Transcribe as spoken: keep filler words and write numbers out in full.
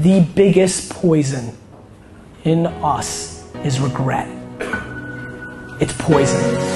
the biggest poison in us is regret. It's poison.